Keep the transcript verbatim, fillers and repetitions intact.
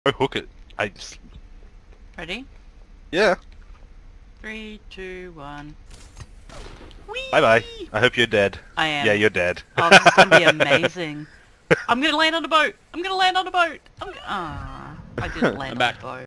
Oh, hook it. I just... Ready? Yeah. Three, two, one. Bye bye. I hope you're dead. I am. Yeah, you're dead. Oh, this is gonna be amazing. I'm gonna land on a boat. I'm gonna land on a boat. I'm. Ah, I didn't land I'm on back. a boat.